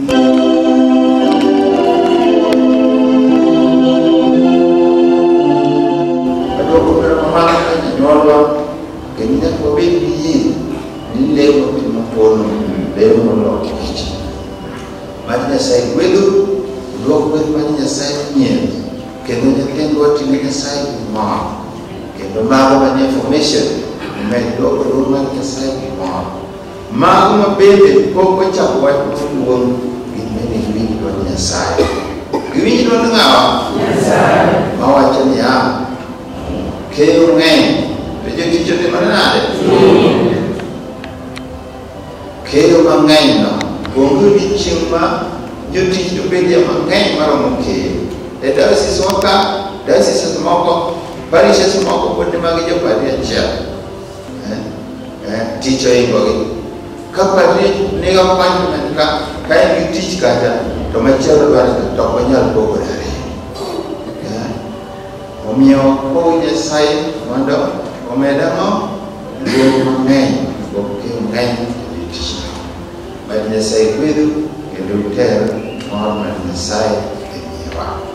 Diocese of Homa Bay, Diocese of Homa Bay, teacher kapari nega panjang kaya teach kaja to macam luar to banyak program ya omio ko je sai mondo omeda mo lu mengai bokeh mengai teach banyak sai kudu keduter orang mengai sai kenyapa